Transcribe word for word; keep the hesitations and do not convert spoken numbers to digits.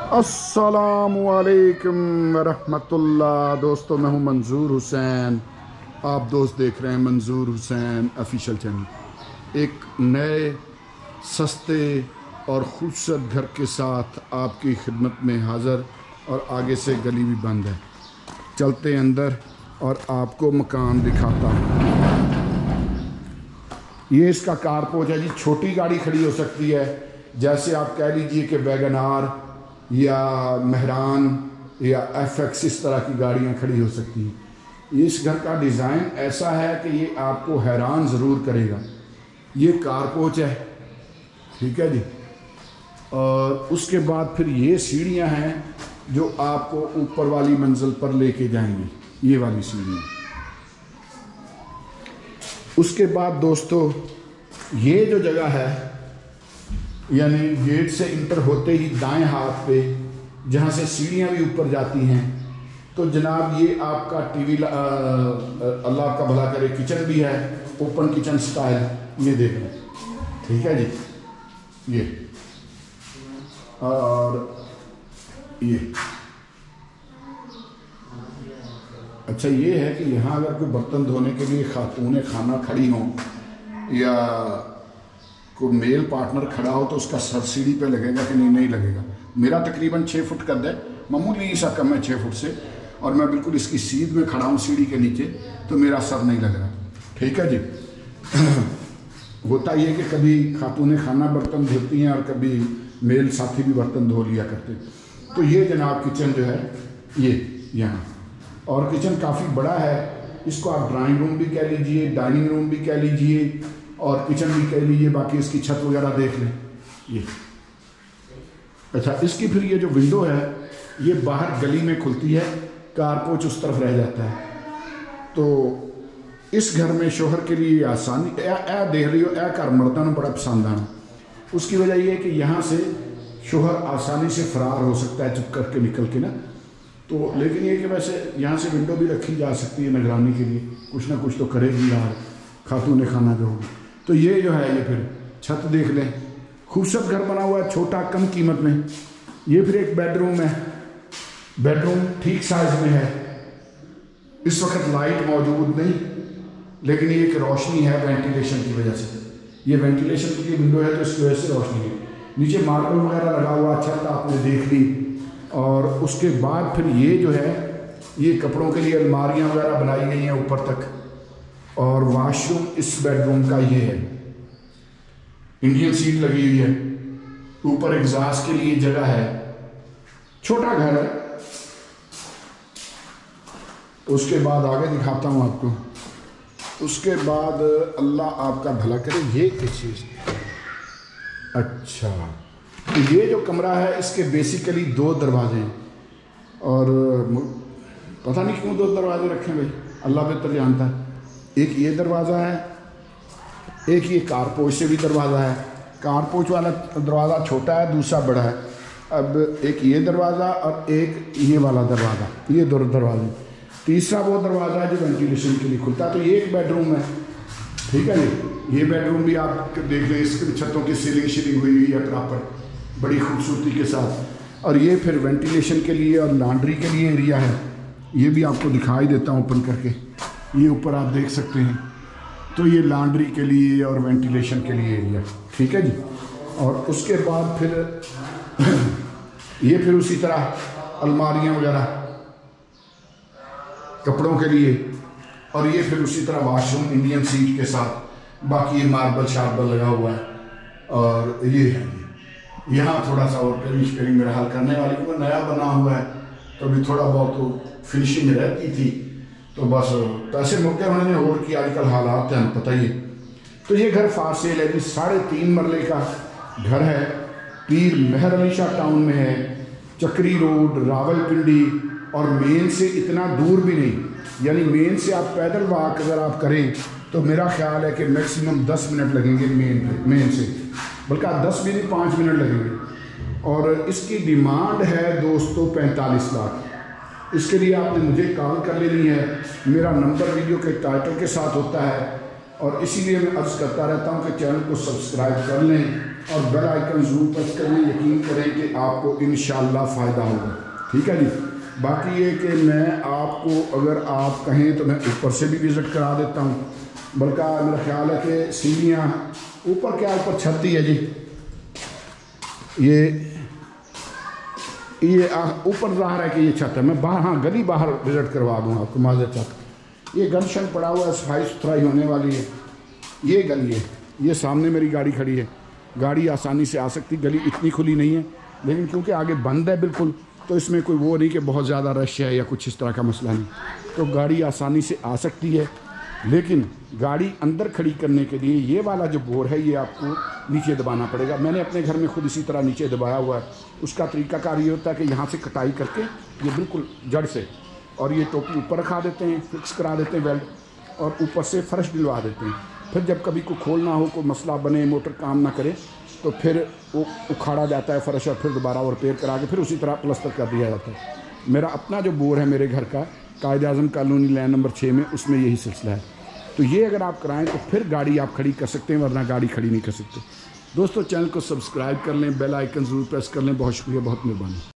السلام علیکم ورحمۃ اللہ دوستو، میں ہوں منظور حسین. آپ دوست دیکھ رہے ہیں منظور حسین آفیشیل چینل. ایک نئے سستے اور خوبصورت گھر کے ساتھ آپ کی خدمت میں حاضر، اور آگے سے گلی بھی بند ہے. چلتے اندر اور آپ کو مکان دکھاتا ہوں. یہ اس کا کارپوچ ہے جی. چھوٹی گاڑی کھڑی ہو سکتی ہے، جیسے آپ کہہ لیجئے کہ ویگن آر یا مہران یا ایف ایکس، اس طرح کی گاڑیاں کھڑی ہو سکتی ہیں. اس گھر کا ڈیزائن ایسا ہے کہ یہ آپ کو حیران ضرور کرے گا. یہ کارپوچ ہے، ٹھیک ہے جی. اور اس کے بعد پھر یہ سیڑھیاں ہیں جو آپ کو اوپر والی منزل پر لے کے جائیں گی. یہ والی سیڑھیاں. اس کے بعد دوستو یہ جو جگہ ہے، یعنی گیٹ سے انٹر ہوتے ہی دائیں ہاتھ پہ جہاں سے سیڑھیاں بھی اوپر جاتی ہیں، تو جناب یہ آپ کا ٹی وی اللہ آپ کا بھلا کرے کچن بھی ہے، اوپن کچن سٹائل. یہ دیکھ لیں، ٹھیک ہے جی. یہ اور یہ اچھا یہ ہے کہ یہاں اگر کوئی برتن دھونے کے لیے خاتون خانہ کھڑی ہوں یا کوئی میل پارٹنر کھڑا ہو تو اس کا سر سیڑھی پہ لگے گا کہ نہیں نہیں لگے گا. میرا تقریباً چھ فٹ قد ہے، معمولی سا کم ہے چھ فٹ سے، اور میں بالکل اس کی سیدھ میں کھڑا ہوں سیڑھی کے نیچے، تو میرا سر نہیں لگ رہا. ٹھیک ہے جی. ہوتا یہ کہ کبھی خاتون خانہ برتن دھوتی ہیں اور کبھی میل ساتھی بھی برتن دھو لیا کرتے. تو یہ جناب کچن جو ہے یہ یہاں، اور کچن کافی بڑا ہے. اس کو آپ ڈرائنگ روم بھی کہہ لیجئے، ڈائننگ روم بھی کہہ لیجئے، اور کچن بھی کہہ لیجئے. باقی اس کی چھت وغیرہ دیکھ لیں. یہ اچھا، اس کی پھر یہ جو ونڈو ہے یہ باہر گلی میں کھلتی ہے، کارپوچ اس طرف رہ جاتا ہے. تو اس گھر میں شوہر کے لیے آسانی اے اے دیکھ رہی ہو اے کر مردوں نے بڑا پسند آنا. اس کی وجہ یہ ہے کہ یہاں سے شوہر آسانی سے فرار ہو سکتا ہے چپ کر کے نکل کے نا. تو لیکن یہ کہ ویسے یہاں سے ونڈو بھی رکھی جا سکتی ہے نگرانی کے لیے، کچھ نہ کچھ تو کرے گی یار خاتون خانہ جو ہوگی. تو یہ جو ہے یہ پھر چھت دیکھ لیں. خوبصورت گھر بنا ہوا ہے، چھوٹا کم قیمت میں. یہ پھر ایک بیڈ روم ہے. بیڈ روم ٹھیک سائز میں ہے. اس وقت لائٹ موجود نہیں، لیکن یہ ایک روشنی ہے وینٹیلیشن کی وجہ سے. یہ وینٹیلیشن کی ونڈو ہے تو اس کی وجہ سے روشنی ہے. نیچے ماربل وغیرہ لگا ہوا، چھت آپ نے دیکھ لی. اور اس کے بعد پھر یہ جو ہے یہ کپڑوں کے لیے الماریاں وغیرہ بنائی گئی ہیں اوپر تک. اور واش روم اس بیڈ روم کا یہ ہے. انڈین سیٹ لگی ہوئی ہے. اوپر ایگزاس کے لیے جگہ ہے. چھوٹا گھر ہے. اس کے بعد آگے دکھاتا ہوں آپ کو. اس کے بعد اللہ آپ کا بھلا کرے. یہ کس چیز اچھا یہ جو کمرہ ہے اس کے بیسیکلی دو دروازے ہیں، اور پتہ نہیں کیوں دو دروازے رکھے بھائی، اللہ بہتر جانتا ہے. ایک یہ دروازہ ہے، ایک یہ کارپوچ سے بھی دروازہ ہے. کارپوچ والا دروازہ چھوٹا ہے، دوسرا بڑا ہے. اب ایک یہ دروازہ اور ایک یہ والا دروازہ، یہ دو دروازے. تیسرا وہ دروازہ ہے جو وینٹیلیشن کے لیے کھلتا ہے. تو یہ ایک بیڈ روم ہے. ٹھیک ہے جی. یہ بیڈ روم بھی آپ دیکھ لیں، اس کی چھتوں کی سیلنگ شیلنگ ہوئی ہوئی ہے پراپر، بڑی خوبصورتی کے ساتھ. اور یہ پھر وینٹیلیشن کے لیے اور لانڈری کے لیے ایریا ہے. یہ بھی آپ کو دکھائی دیتا ہوں اوپن کر کے. یہ اوپر آپ دیکھ سکتے ہیں. تو یہ لانڈری کے لیے اور وینٹیلیشن کے لیے ایریا. ٹھیک ہے جی. اور اس کے بعد پھر یہ پھر اسی طرح الماریاں وغیرہ کپڑوں کے لیے. اور یہ پھر اسی طرح واش روم انڈین سیٹ کے ساتھ. باقی یہ ماربل شاربل لگا ہوا ہے. اور یہ ہے یہاں تھوڑا سا اور ٹیلنگ شیلنگ میرا حل کرنے والی کو نیا بنا ہوا ہے، تو ابھی تھوڑا بہت فنشنگ رہتی تھی. تو بس پیسے موقع ہونے نے اور کی آج کل حالات ہیں پتہ ہی. تو یہ گھر فار سیل ہے جی. ساڑھے تین مرلے کا گھر ہے. پیر مہر علی شاہ ٹاؤن میں ہے. چکری روڈ، راول پنڈی، اور مین سے اتنا دور بھی نہیں. یعنی مین سے آپ پیدل واک اگر آپ کریں تو میرا خیال ہے کہ میکسیمم دس منٹ لگیں گے مین مین سے، بلکہ دس بھی نہیں پانچ منٹ لگیں گے. اور اس کی ڈیمانڈ ہے دوستو پینتالیس لاکھ. اس کے لیے آپ نے مجھے کال کر لینی ہے. میرا نمبر ویڈیو کے ٹائٹل کے ساتھ ہوتا ہے، اور اسی لیے میں عرض کرتا رہتا ہوں کہ چینل کو سبسکرائب کر لیں اور بیل آئیکن ضرور پریس کر لیں. یقین کریں کہ آپ کو انشاءاللہ فائدہ ہوگا. ٹھیک ہے جی. باقی یہ کہ میں آپ کو اگر آپ کہیں تو میں اوپر سے بھی وزٹ کرا دیتا ہوں، بلکہ میرا خیال ہے کہ سیڑھیاں اوپر کیا اوپر چھت ہی ہے جی. یہ یہ اوپر ظاہر ہے کہ یہ چھت ہے. میں باہر ہاں گلی باہر وزٹ کروا دوں آپ کو معذرت چھت. یہ گن شن پڑا ہوا ہے، صفائی ستھرائی ہونے والی ہے. یہ گلی ہے، یہ سامنے میری گاڑی کھڑی ہے، گاڑی آسانی سے آ سکتی. گلی اتنی کھلی نہیں ہے لیکن کیونکہ آگے بند ہے بالکل، تو اس میں کوئی وہ نہیں کہ بہت زیادہ رش ہے یا کچھ اس طرح کا مسئلہ نہیں. تو گاڑی آسانی سے آ سکتی ہے. لیکن گاڑی اندر کھڑی کرنے کے لیے یہ والا جو بور ہے یہ آپ کو نیچے دبانا پڑے گا. میں نے اپنے گھر میں خود اسی طرح نیچے دبایا ہوا ہے. اس کا طریقہ کار یہ ہوتا ہے کہ یہاں سے کٹائی کر کے یہ بالکل جڑ سے، اور یہ ٹوپی اوپر رکھا دیتے ہیں، فکس کرا دیتے ہیں ویلڈ، اور اوپر سے فرش ڈلوا دیتے ہیں. پھر جب کبھی کوئی کھولنا ہو، کوئی مسئلہ بنے، موٹر کام نہ کرے، تو پھر وہ اکھاڑا جاتا ہے فرش، اور پھر دوبارہ وہ ریپیئر کرا کے پھر اسی طرح پلسٹر کر دیا جاتا ہے. میرا اپنا جو بور ہے میرے گھر کا، قائد اعظم کالونی لین نمبر چھ میں، اس میں یہی سلسلہ ہے. تو یہ اگر آپ کرائیں تو پھر گاڑی آپ کھڑی کر سکتے ہیں، ورنہ گاڑی کھڑی نہیں کر سکتے. دوستو چینل کو سبسکرائب کر لیں، بیل آئیکن ضرور پریس کر لیں. بہت شکریہ، بہت مہربانی.